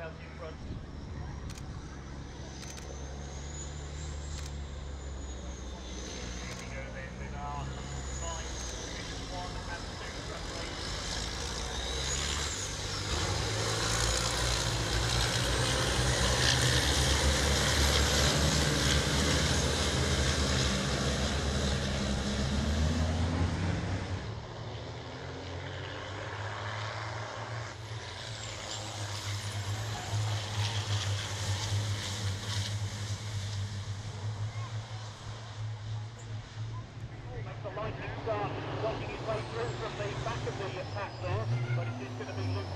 out in front. Here we go then with our combined position 1 and 2 front race. The lightning start, working his way through from the back of the pack there, but it is going to be Luke